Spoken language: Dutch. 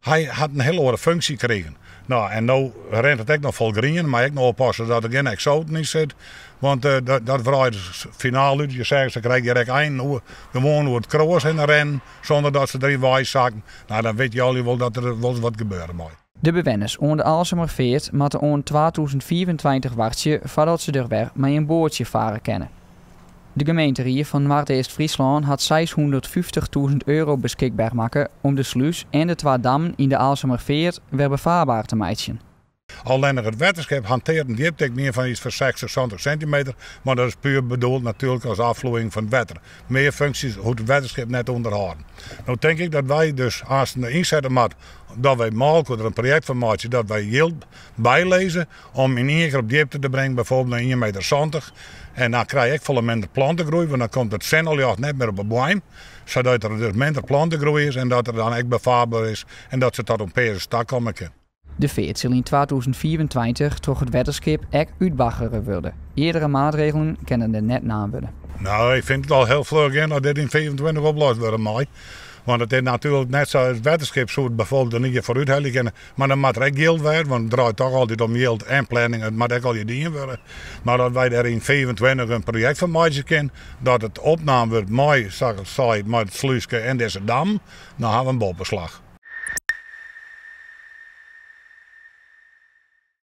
hij had een hele andere functie gekregen. Nou, en nu rent het ook nog vol green, maar ik nog oppassen dat er geen exoten in zit. Want dat draait finaal uit. Je zegt, ze krijgen direct een gewoon door het kroos in rennen, zonder dat ze erin wijszakken. Nou, dan weet je al wel dat er wel wat gebeuren moet. De bewoners onder de Aalsumerveert moeten in 2024 wachten voordat ze er weer met een bootje varen kunnen. De gemeenterie van Noord-East-Friesland had €650.000 beschikbaar maken om de sluis en de twee dammen in de Aalsumerveert weer bevaarbaar te maken. Alleen het waterschip hanteert een diepte meer van iets van 60, 70 centimeter. Maar dat is puur bedoeld natuurlijk als afvloeiing van het water. Meer functies hoeft het waterschip net onderhouden. Nou denk ik dat wij dus als een inzetten moet dat wij mogelijk er een project van maken dat wij heel bijlezen om in één keer op diepte te brengen, bijvoorbeeld naar 1,70 meter. En dan krijg ik veel minder plantengroei, want dan komt het zendeljacht net meer op een boom. Zodat er dus minder plantengroei is en dat er dan echt bevaarbaar is en dat ze tot een peer stak komen kunnen. De veert zal in 2024 door het waterschip ook uitbaggeren worden. Eerdere maatregelen kunnen er net na worden. Nou, ik vind het al heel vlug in dat dit in 2024 opgelost wordt, mooi. Want het is natuurlijk net zoals het waterschip zo bijvoorbeeld er niet vooruit helemaal kunnen. Maar dan moet er ook geld worden, want het draait toch altijd om geld en planning. Het moet ook al je dingen worden. Maar dat wij er in 2024 een project van maken kunnen, dat het opname wordt mooi, met het sluisje en deze dam, dan hebben we een boppenslag.